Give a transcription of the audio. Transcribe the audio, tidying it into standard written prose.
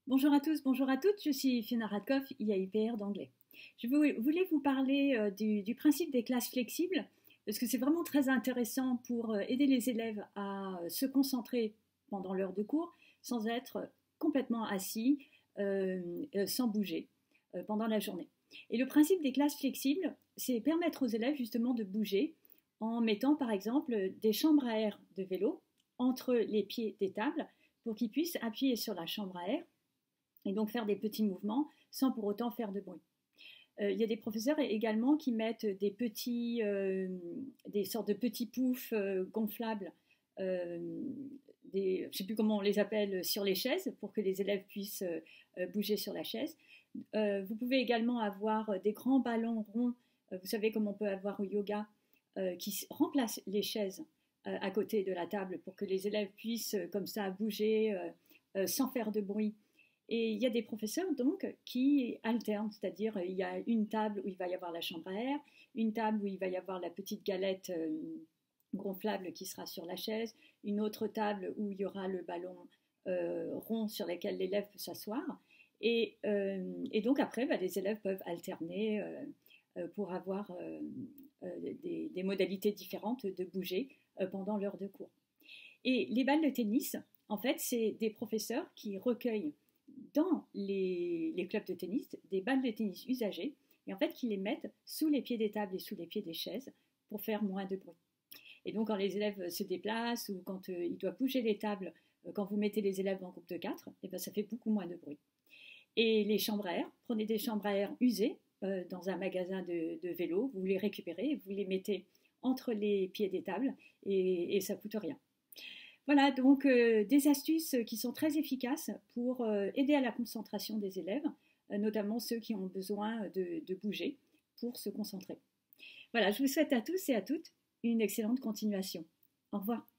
Bonjour à tous, bonjour à toutes, je suis Fiona Radkoff, IAIPR d'anglais. Voulais vous parler du principe des classes flexibles, parce que c'est vraiment très intéressant pour aider les élèves à se concentrer pendant l'heure de cours sans être complètement assis, sans bouger pendant la journée. Et le principe des classes flexibles, c'est permettre aux élèves justement de bouger en mettant par exemple des chambres à air de vélo entre les pieds des tables pour qu'ils puissent appuyer sur la chambre à air et donc faire des petits mouvements sans pour autant faire de bruit. Il y a des professeurs également qui mettent des sortes de petits poufs gonflables, je ne sais plus comment on les appelle, sur les chaises pour que les élèves puissent bouger sur la chaise. Vous pouvez également avoir des grands ballons ronds, vous savez comme on peut avoir au yoga, qui remplacent les chaises à côté de la table pour que les élèves puissent comme ça bouger sans faire de bruit. Et il y a des professeurs donc qui alternent, c'est-à-dire il y a une table où il va y avoir la chambre à air, une table où il va y avoir la petite galette gonflable qui sera sur la chaise, une autre table où il y aura le ballon rond sur lequel l'élève peut s'asseoir. Et donc après, les élèves peuvent alterner pour avoir des modalités différentes de bouger pendant l'heure de cours. Et les balles de tennis, en fait, c'est des professeurs qui recueillent dans les clubs de tennis des balles de tennis usagées et en fait qui les mettent sous les pieds des tables et sous les pieds des chaises pour faire moins de bruit. Et donc quand les élèves se déplacent ou quand ils doivent bouger les tables, quand vous mettez les élèves en groupe de 4, ça fait beaucoup moins de bruit. Et les chambres à air, prenez des chambres à air usées dans un magasin de vélo, vous les récupérez, vous les mettez entre les pieds des tables et ça ne coûte rien. Voilà, donc des astuces qui sont très efficaces pour aider à la concentration des élèves, notamment ceux qui ont besoin de bouger pour se concentrer. Voilà, je vous souhaite à tous et à toutes une excellente continuation. Au revoir.